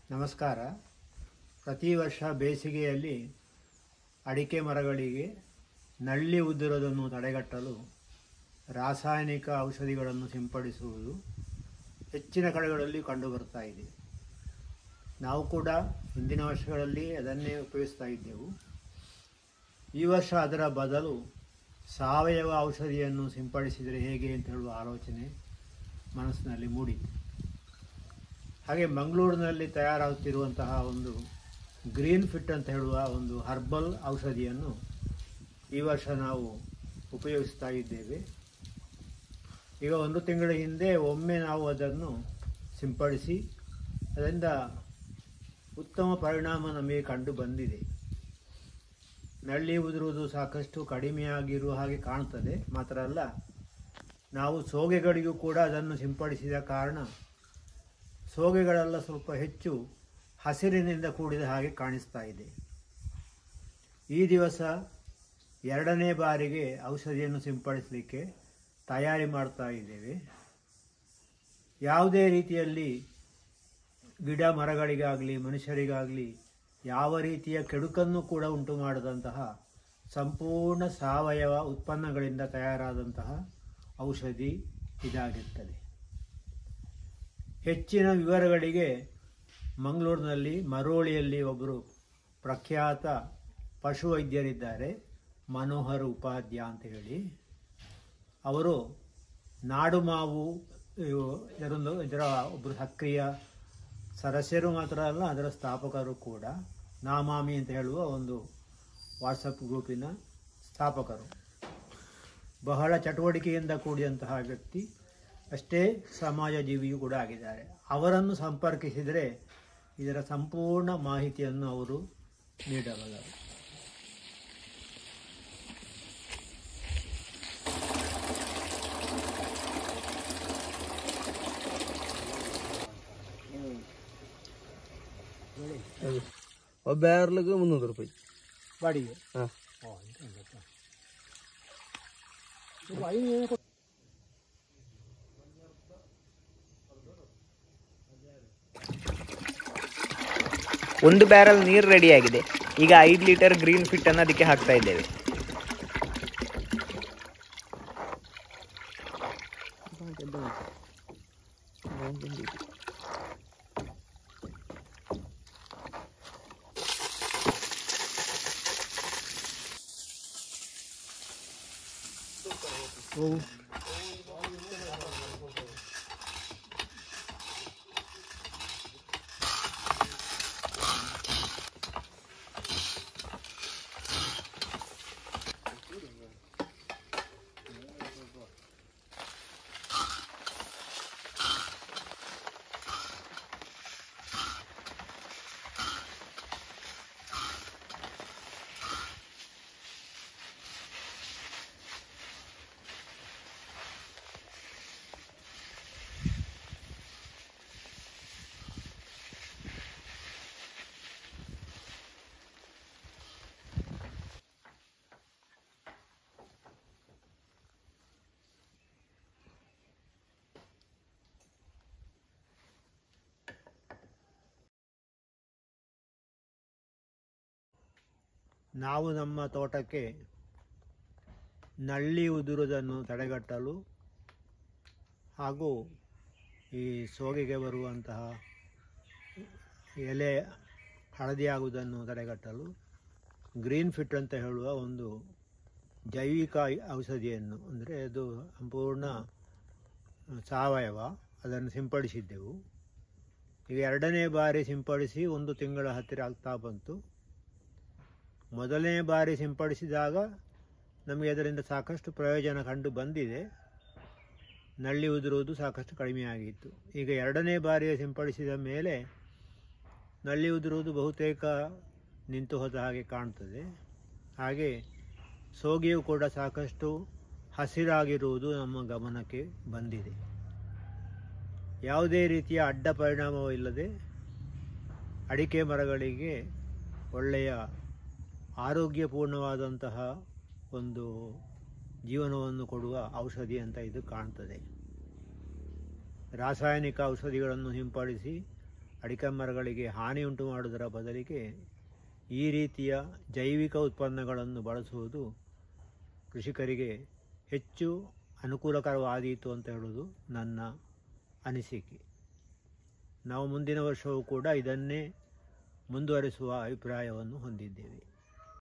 ನಮಸ್ಕಾರ. ಪ್ರತಿ ವರ್ಷ ಬೇಸಿಗೆಯಲ್ಲಿ ಅಡಿಕೆ ಮರಗಳಿಗೆ ನಳ್ಳಿ ಉದುರುವುದನ್ನು ತಡೆಗಟ್ಟಲು ರಾಸಾಯನಿಕ ಔಷಧಿಗಳನ್ನು ಸಿಂಪಡಿಸುವುದು ಹೆಚ್ಚಿನ ಕಡೆಗಳಲ್ಲಿ ಕಂಡುಬರ್ತಾ ಇದೆ. ನಾವು ಕೂಡ ಹಿಂದಿನ ವರ್ಷಗಳಲ್ಲಿ ಅದನ್ನೇ ಉಪಯೋಗಿಸ್ತಾ ಇದ್ದೆವು. ಈ ವರ್ಷ ಅದರ ಬದಲು ಸಾವಯವ ಔಷಧಿಯನ್ನು ಸಿಂಪಡಿಸಿದರೆ ಹೇಗೆ ಅಂತ ಹೇಳುವ ಆಲೋಚನೆ ಮನಸ್ಸಿನಲ್ಲಿ ಮೂಡಿತು. ಹಾಗೆ ಮಂಗಳೂರಿನಲ್ಲಿ ತಯಾರಾಗುತ್ತಿರುವಂತಹ ಒಂದು ಗ್ರೀನ್ ಫಿಟ್ ಅಂತ ಹೇಳುವ ಒಂದು ಹರ್ಬಲ್ ಔಷಧಿಯನ್ನು ಈ ವರ್ಷ ನಾವು ಉಪಯೋಗಿಸ್ತಾ ಇದ್ದೇವೆ. ಈಗ 1 ತಿಂಗಳ ಹಿಂದೆ ಒಮ್ಮೆ ನಾವು ಅದನ್ನು ಸಿಂಪಡಿಸಿ ಅದರಿಂದ ಉತ್ತಮ ಪರಿಣಾಮ ನಮಗೆ ಕಂಡು ಬಂದಿದೆ. ನಳ್ಳಿ ಉದುರುವುದು ಸಾಕಷ್ಟು ಕಡಿಮೆಯಾಗಿರುವ ಹಾಗೆ ಕಾಣ್ತದೆ. ಮಾತ್ರ ಅಲ್ಲ, ನಾವು ಸೋಗೆಗಳಿಗೂ ಕೂಡ ಅದನ್ನು ಸಿಂಪಡಿಸಿದ ಕಾರಣ ಸೋಗೆಗಳೆಲ್ಲ ಸ್ವಲ್ಪ ಹೆಚ್ಚು ಹಸಿರಿನಿಂದ ಕೂಡಿದ ಹಾಗೆ ಕಾಣಿಸ್ತಾ ಇದೆ. ಈ ದಿವಸ 2ನೇ ಬಾರಿಗೆ ಔಷಧಿಯನ್ನು ಸಿಂಪಡಿಸಲಿಕ್ಕೆ ತಯಾರಿ ಮಾಡ್ತಾ ಇದ್ದೇವೆ. ಯಾವುದೇ ರೀತಿಯಲ್ಲಿ ಗಿಡ ಮರಗಳಿಗಾಗಲಿ ಮನುಷ್ಯರಿಗಾಗಲಿ ಯಾವ ರೀತಿಯ ಕೆಡುಕನ್ನು ಕೂಡ ಉಂಟು ಮಾಡದಂತಹ ಸಂಪೂರ್ಣ ಸಾವಯವ ಉತ್ಪನ್ನಗಳಿಂದ ತಯಾರಾದಂತಹ ಔಷಧಿ ಇದಾಗಿರ್ತದೆ. ಹೆಚ್ಚಿನ ವಿವರಗಳಿಗೆ ಮಂಗಳೂರಿನಲ್ಲಿ ಮರೋಳಿಯಲ್ಲಿ ಒಬ್ಬರು ಪ್ರಖ್ಯಾತ ಪಶುವೈದ್ಯರಿದ್ದಾರೆ, ಮನೋಹರ್ ಉಪಾಧ್ಯ ಅಂತ ಹೇಳಿ. ಅವರು ನಾಡು ಮಾವು ಇದರ ಒಬ್ಬರು ಸಕ್ರಿಯ ಸದಸ್ಯರು ಮಾತ್ರ ಅಲ್ಲ, ಅದರ ಸ್ಥಾಪಕರು ಕೂಡ. ನಾಮಾಮಿ ಅಂತ ಹೇಳುವ ಒಂದು ವಾಟ್ಸಪ್ ಗ್ರೂಪಿನ ಸ್ಥಾಪಕರು. ಬಹಳ ಚಟುವಟಿಕೆಯಿಂದ ಕೂಡಿದಂತಹ ವ್ಯಕ್ತಿ, ಅಷ್ಟೇ ಸಮಾಜ ಜೀವಿಯೂ ಕೂಡ ಆಗಿದ್ದಾರೆ. ಅವರನ್ನು ಸಂಪರ್ಕಿಸಿದರೆ ಇದರ ಸಂಪೂರ್ಣ ಮಾಹಿತಿಯನ್ನು ಅವರು ನೀಡಬಲ್ಲರು. ಒಬ್ಬ ಯಾರ್ಲಿಗೆ 300 ರೂಪಾಯಿ ಬಾಡಿಗೆ. ಒಂದು ಬ್ಯಾರಲ್ ನೀರು ರೆಡಿಯಾಗಿದೆ. ಈಗ 5 ಲೀಟರ್ ಗ್ರೀನ್ ಫಿಟ್ ಅನ್ನು ಅದಕ್ಕೆ ಹಾಕ್ತಾ ಇದ್ದೇವೆ. ನಾವು ನಮ್ಮ ತೋಟಕ್ಕೆ ನಳ್ಳಿ ಉದುರುವುದನ್ನು ತಡೆಗಟ್ಟಲು ಹಾಗೂ ಈ ಸೋಗೆಗೆ ಬರುವಂತಹ ಎಲೆ ಹಳದಿಯಾಗುವುದನ್ನು ತಡೆಗಟ್ಟಲು ಗ್ರೀನ್ ಫಿಟ್ ಅಂತ ಹೇಳುವ ಒಂದು ಜೈವಿಕ ಔಷಧಿಯನ್ನು, ಅಂದರೆ ಅದು ಸಂಪೂರ್ಣ ಸಾವಯವ, ಅದನ್ನು ಸಿಂಪಡಿಸಿದ್ದೆವು. ಈಗ 2ನೇ ಬಾರಿ ಸಿಂಪಡಿಸಿ 1 ತಿಂಗಳ ಹತ್ತಿರ ಆಗ್ತಾ ಬಂತು. ಮೊದಲನೇ ಬಾರಿ ಸಿಂಪಡಿಸಿದಾಗ ನಮಗೆ ಅದರಿಂದ ಸಾಕಷ್ಟು ಪ್ರಯೋಜನ ಕಂಡು ಬಂದಿದೆ. ನಳ್ಳಿ ಉದುರುವುದು ಸಾಕಷ್ಟು ಕಡಿಮೆಯಾಗಿತ್ತು. ಈಗ 2ನೇ ಬಾರಿ ಸಿಂಪಡಿಸಿದ ಮೇಲೆ ನಳ್ಳಿ ಉದುರುವುದು ಬಹುತೇಕ ನಿಂತು ಹೋದ ಹಾಗೆ ಕಾಣ್ತದೆ. ಹಾಗೆ ಸೋಗೆಯೂ ಕೂಡ ಸಾಕಷ್ಟು ಹಸಿರಾಗಿರುವುದು ನಮ್ಮ ಗಮನಕ್ಕೆ ಬಂದಿದೆ. ಯಾವುದೇ ರೀತಿಯ ಅಡ್ಡ ಪರಿಣಾಮವಿಲ್ಲದೆ ಅಡಿಕೆ ಮರಗಳಿಗೆ ಒಳ್ಳೆಯ ಆರೋಗ್ಯಪೂರ್ಣವಾದಂತಹ ಒಂದು ಜೀವನವನ್ನು ಕೊಡುವ ಔಷಧಿ ಅಂತ ಇದು ಕಾಣ್ತದೆ. ರಾಸಾಯನಿಕ ಔಷಧಿಗಳನ್ನು ಸಿಂಪಡಿಸಿ ಅಡಿಕೆ ಮರಗಳಿಗೆ ಹಾನಿಯುಂಟು ಮಾಡುವುದರ ಬದಲಿಗೆ ಈ ರೀತಿಯ ಜೈವಿಕ ಉತ್ಪನ್ನಗಳನ್ನು ಬಳಸುವುದು ಕೃಷಿಕರಿಗೆ ಹೆಚ್ಚು ಅನುಕೂಲಕರವಾದೀತು ಅಂತ ಹೇಳೋದು ನನ್ನ ಅನಿಸಿಕೆ. ನಾವು ಮುಂದಿನ ವರ್ಷವೂ ಕೂಡ ಇದನ್ನೇ ಮುಂದುವರಿಸುವ ಅಭಿಪ್ರಾಯವನ್ನು ಹೊಂದಿದ್ದೇವೆ.